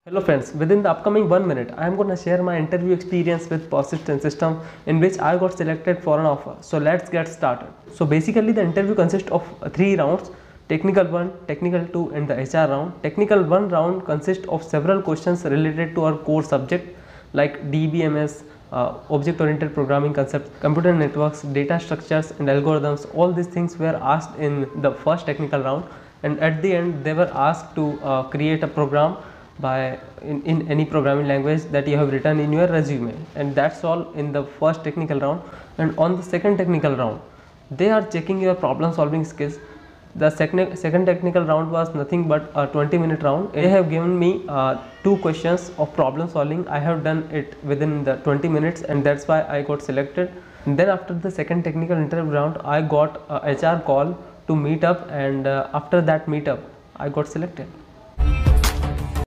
Hello friends, within the upcoming 1 minute, I am going to share my interview experience with Persistent System in which I got selected for an offer. So let's get started. So basically the interview consists of 3 rounds, technical 1, technical 2 and the HR round. Technical 1 round consists of several questions related to our core subject like DBMS, object oriented programming concepts, computer networks, data structures and algorithms. All these things were asked in the first technical round, and at the end they were asked to create a program in any programming language that you have written in your resume, and that's all in the first technical round. And on the second technical round they are checking your problem solving skills. The second technical round was nothing but a 20-minute round. They have given me 2 questions of problem solving. I have done it within the 20 minutes and that's why I got selected. And then after the second technical interview round I got a HR call to meet up, and after that meetup I got selected.